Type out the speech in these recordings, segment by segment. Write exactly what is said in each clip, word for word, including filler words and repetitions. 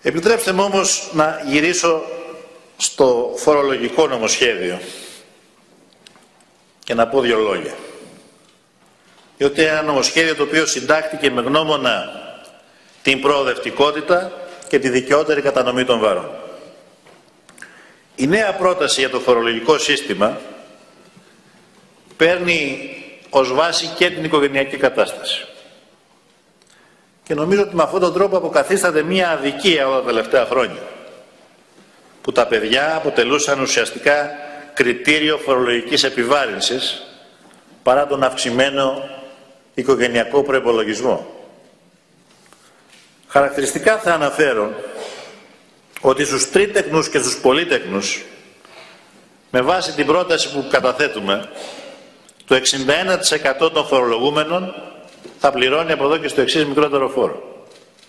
Επιτρέψτε μου όμως να γυρίσω στο φορολογικό νομοσχέδιο και να πω δύο λόγια. Διότι είναι ένα νομοσχέδιο το οποίο συντάχθηκε με γνώμονα την προοδευτικότητα και τη δικαιότερη κατανομή των βάρων. Η νέα πρόταση για το φορολογικό σύστημα παίρνει ως βάση και την οικογενειακή κατάσταση. Και νομίζω ότι με αυτόν τον τρόπο αποκαθίσταται μία αδικία όλα τα τελευταία χρόνια, που τα παιδιά αποτελούσαν ουσιαστικά κριτήριο φορολογικής επιβάρυνσης παρά τον αυξημένο οικογενειακό προϋπολογισμό. Χαρακτηριστικά θα αναφέρω ότι στους τρίτεκνους και στους πολύτεκνους, με βάση την πρόταση που καταθέτουμε, το εξήντα ένα τοις εκατό των φορολογούμενων θα πληρώνει από εδώ και στο εξής μικρότερο φόρο.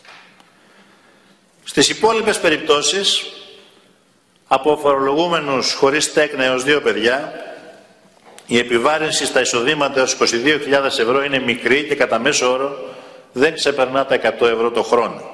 Στις υπόλοιπες περιπτώσεις, από φορολογούμενους χωρίς τέκνα έως δύο παιδιά, η επιβάρυνση στα εισοδήματα έως είκοσι δύο χιλιάδες ευρώ είναι μικρή και κατά μέσο όρο δεν ξεπερνά τα εκατό ευρώ το χρόνο.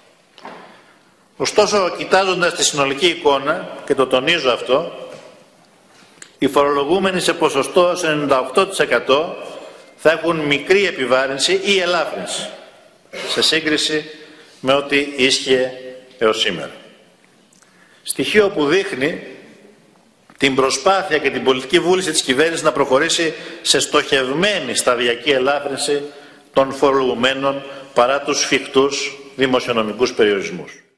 Ωστόσο, κοιτάζοντας τη συνολική εικόνα, και το τονίζω αυτό, οι φορολογούμενοι σε ποσοστό ενενήντα οκτώ τοις εκατό θα έχουν μικρή επιβάρυνση ή ελάφρυνση σε σύγκριση με ό,τι ίσχυε έως σήμερα. Στοιχείο που δείχνει την προσπάθεια και την πολιτική βούληση της κυβέρνησης να προχωρήσει σε στοχευμένη σταδιακή ελάφρυνση των φορολογουμένων παρά τους σφιχτούς δημοσιονομικούς περιορισμούς.